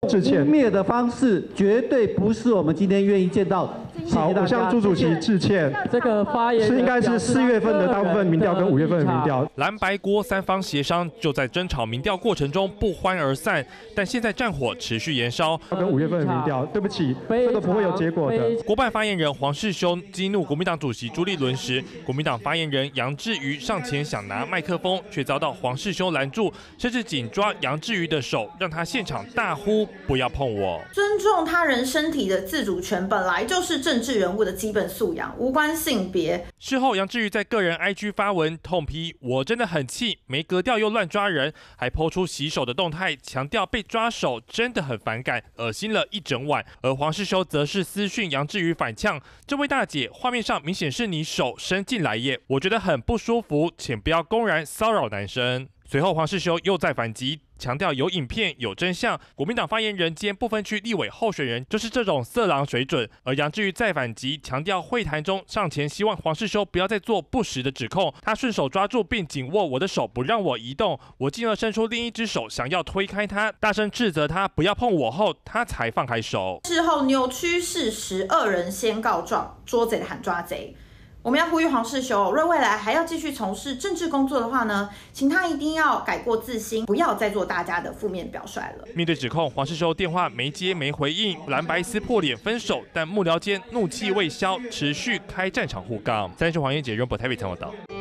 致歉。 污蔑的方式绝对不是我们今天愿意见到。 好，我向朱主席致歉。 这个发言是应该是4月份的大部分民调跟5月份的民调。 蓝白郭三方协商就在争吵民调过程中不欢而散，但现在战火持续延烧。 跟5月份的民调，对不起，这个不会有结果的。 国办发言人黄世修激怒国民党主席朱立伦时，国民党发言人杨志瑜上前想拿麦克风，却遭到黄世修拦住，甚至紧抓杨志瑜的手，让他现场大呼“不要碰我”。 尊重他人身体的自主权本来就是政治人物的基本素养，无关性别。 事后，杨志瑜在个人 IG 发文痛批：“我真的很气，没格调又乱抓人，还抛出洗手的动态，强调被抓手真的很反感，恶心了一整晚。”而黄世修则是私讯杨志瑜反呛：“这位大姐，画面上明显是你手伸进来耶，我觉得很不舒服，请不要公然骚扰男生。”随后，黄世修又在反击，强调有影片有真相。国民党发言人兼不分区立委候选人就是这种色狼水准。而杨志瑜再反击，强调会谈中上前希望黄世修不要再做不实的指控。他顺手抓住并紧握我的手，不让我移动。我进而伸出另一只手，想要推开他，大声斥责他不要碰我后，他才放开手。 事后扭曲事实，恶人先告状，捉贼的喊抓贼。我们要呼吁黄世修，若未来还要继续从事政治工作的话呢，请他一定要改过自新，不要再做大家的负面表率了。 面对指控，黄世修电话没接没回应，蓝白撕破脸分手，但幕僚间怒气未消，持续开战场互杠。30黄燕姐、任博台北报道。